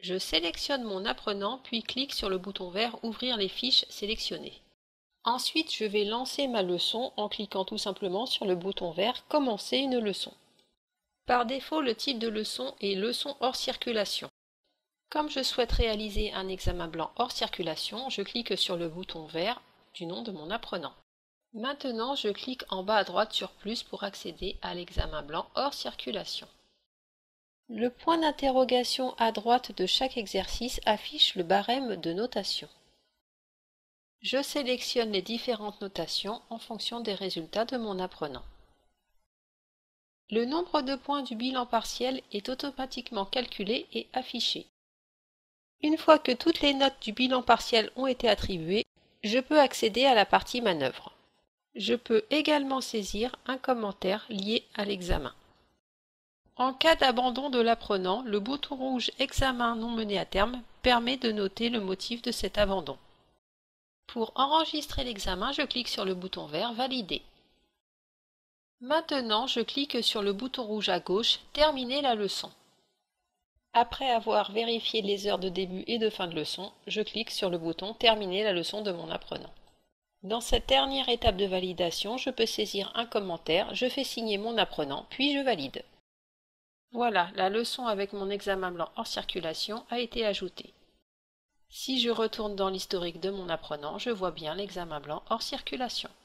Je sélectionne mon apprenant puis clique sur le bouton vert « Ouvrir les fiches sélectionnées ». Ensuite, je vais lancer ma leçon en cliquant tout simplement sur le bouton vert « Commencer une leçon ». Par défaut, le type de leçon est « Leçon hors circulation ». Comme je souhaite réaliser un examen blanc hors circulation, je clique sur le bouton vert du nom de mon apprenant. Maintenant, je clique en bas à droite sur plus pour accéder à l'examen blanc hors circulation. Le point d'interrogation à droite de chaque exercice affiche le barème de notation. Je sélectionne les différentes notations en fonction des résultats de mon apprenant. Le nombre de points du bilan partiel est automatiquement calculé et affiché. Une fois que toutes les notes du bilan partiel ont été attribuées, je peux accéder à la partie manœuvre. Je peux également saisir un commentaire lié à l'examen. En cas d'abandon de l'apprenant, le bouton rouge « Examen non mené à terme » permet de noter le motif de cet abandon. Pour enregistrer l'examen, je clique sur le bouton vert « Valider ». Maintenant, je clique sur le bouton rouge à gauche « Terminer la leçon ». Après avoir vérifié les heures de début et de fin de leçon, je clique sur le bouton « Terminer la leçon » de mon apprenant. Dans cette dernière étape de validation, je peux saisir un commentaire, je fais signer mon apprenant, puis je valide. Voilà, la leçon avec mon examen blanc hors circulation a été ajoutée. Si je retourne dans l'historique de mon apprenant, je vois bien l'examen blanc hors circulation.